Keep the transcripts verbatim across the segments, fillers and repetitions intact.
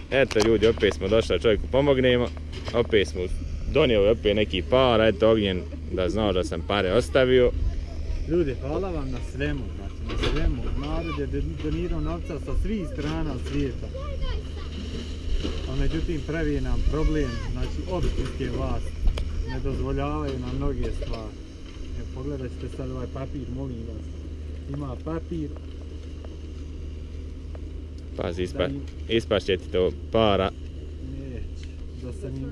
Eto ljudi, opet smo došli da čovjeku pomognemo. Opet smo donijeli opet neki par, eto Ognjen da znao da sam pare ostavio. Ljudi, hvala vam na svemu, znači na svemu. Narod je donirao novca sa svih strana svijeta. A međutim pravi nam problem, znači općinske vlasti ne dozvoljavaju nam mnoge stvari. E, pogledajte sad ovaj papir, molim vas. Ima papir. Pazi, ispa, ispašće ti to para. Neće. Da sam im,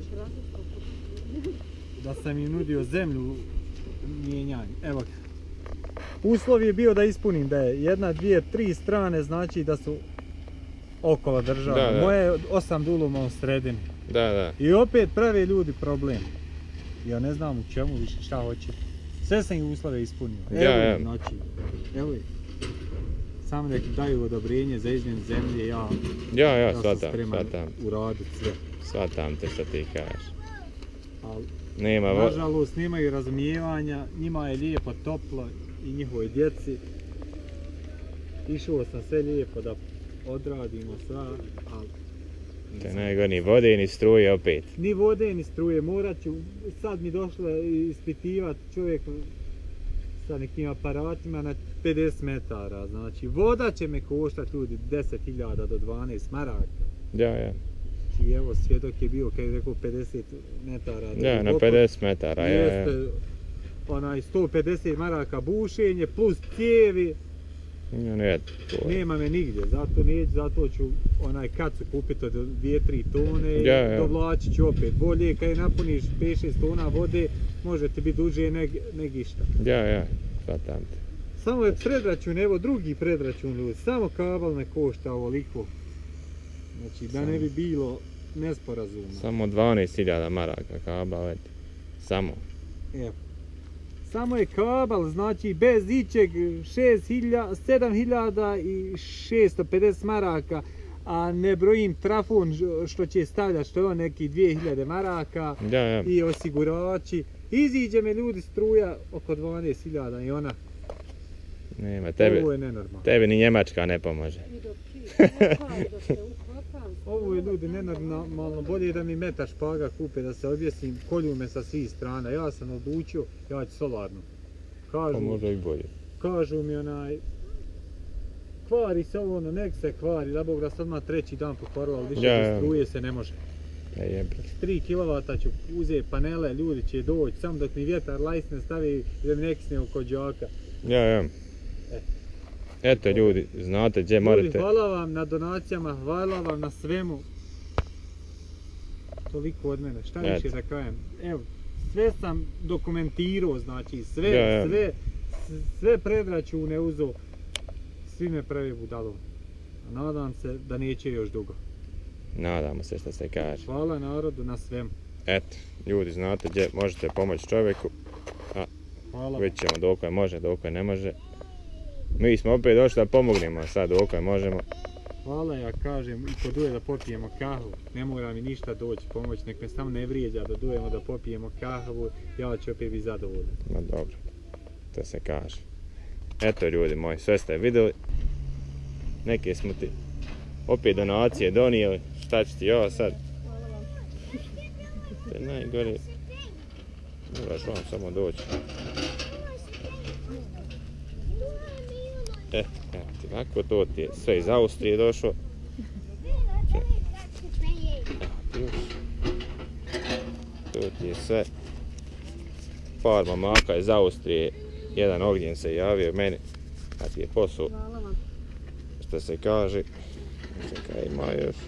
da sam im nudio zemlju mijenjanje. Evo ga. Uslov je bio da ispunim da je jedna, dvije, tri strane, znači da su okolo države. Da, da. Moje je osam duluma u sredini. Da, da. I opet prave ljudi problem. Ja ne znam u čemu više, šta hoće. Sve sam ih uslove ispunio. Evo Ja, je, ja. znači, evo je. Samo nek daju odobrenje za izmjenu zemlje, ja, Ja, ja, ja sam shvatam, spreman shvatam. uraditi sve. Shvatam te što ti kažeš. Ali, Nema vo... nažalost, nemaju razumijevanja, njima je lijepo, toplo i njihovoj djeci. Išao sam sve lijepo da odradimo sve, ali To je najgore, ni vode, ni struje opet. ni vode, ni struje, morat ću, sad mi došlo ispitivati čovjek sa nekim aparatima na pedeset metara, znači voda će me koštati ljudi deset hiljada do dvanaest maraka. Ja, ja. I evo svjedok je bio kad je rekao pedeset metara. Ja, na pedeset metara, ja, ja. Jeste onaj sto pedeset maraka bušenje plus cijevi. Ja, ne, to je. Nema me nigdje, zato neću, zato ću onaj kacu kupiti od dvije tri tone i Ja, ja. dovlačit ću opet. Bolje kad je napuniš pet šest tona vode, može ti biti duže neg, neg išta. Ja, ja, shvatam te. Samo je predračun, evo drugi predračun ljudi, samo kabel me košta ovoliko. Znači da ne bi bilo nesporazuma. Samo dvanaest hiljada maraka kabla, eto. Samo. Evo. Samo je kabel, znači bez ičeg sedam hiljada šesto pedeset maraka, a ne brojim trafon što će stavljati, što je on neki dvije hiljade maraka Ja, ja. i osigurači. Iziđe me ljudi struja oko dvanaest hiljada i ona, Nema, tebe, ovo je nenormalno. tebe ni Njemačka ne pomaže. Ovo je ljudi nenormalno, bolje da mi metar špaga kupe da se objesim, kolju me sa svih strana. Ja sam odlučio, ja ću solarno. Pa Kažu, možda i bolje. kažu mi onaj, kvari se ovo, ono, nek se kvari, da Bog da se odmah treći dan pokvarilo, ali više Ja, bez ja. struje se ne može. Ne jebe. tri kilovata ću uzeti panele, ljudi će doći, samo dok mi vjetar lajsne stavi i da mi ne kisne oko džaka. Ja, ja. Eto ljudi, znate gdje Ljudi, morate. hvala vam na donacijama, hvala vam na svemu. Toliko od mene, šta više Eto. da kažem. Evo, sve sam dokumentirao, znači sve, Ja, ja. sve, sve predračune uzo, svi me pravi budalom. A nadam se da neće još dugo. Nadamo se što se kaže. Hvala narodu na svemu. Eto, ljudi, znate gdje možete pomoći čovjeku. Hvala vam. Vidjet ćemo dok može, dok ne može. Mi smo opet došli da pomognemo, a sad dok možemo. Hvala, ja kažem, i ko duje da popijemo kahvu, ne mora mi ništa doći pomoć, nek me samo ne vrijeđa da dujemo da popijemo kahvu, ja ću opet biti zadovoljan. Ma dobro, to se kaže. Eto ljudi moji, sve ste vidjeli. Neke smo ti opet donacije donijeli, šta ću ti ja sad? To je najgore. Moraš vam samo doći. E, evo ti ovako, to ti je sve iz Austrije došlo. Evo ti još. To ti je sve. Par mamaka iz Austrije, jedan Ognjen se javio meni, a ti je posao. Hvala vam. Što se kaže, čekaj, ima još.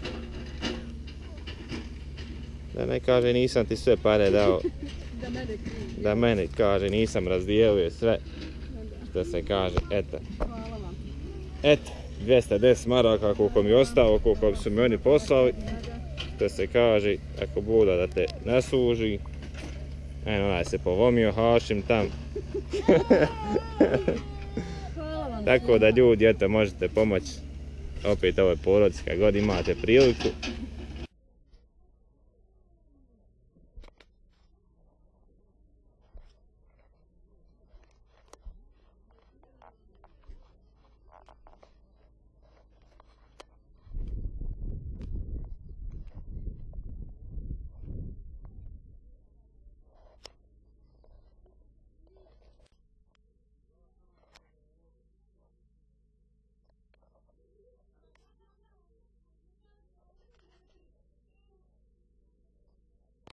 Da ne kaže nisam ti sve pare dao, Da mene krivi. da meni kaže nisam razdijelio sve, što se kaže, eto. Hvala vam. Eto, dvjesto deset maraka koliko mi je ostalo, koliko su mi oni poslali, što se kaže, ako Buda da te ne služi. Eno, onaj se povomio Hašim tam. Hvala vam. Tako da ljudi, eto, možete pomoći opet ovoj porodici kad god imate priliku.